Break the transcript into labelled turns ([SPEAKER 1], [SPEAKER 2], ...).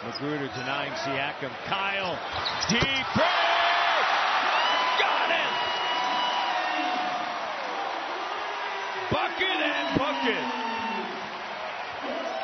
[SPEAKER 1] Magruder denying Siakam. Kyle, deep break! Got it! Bucket and bucket.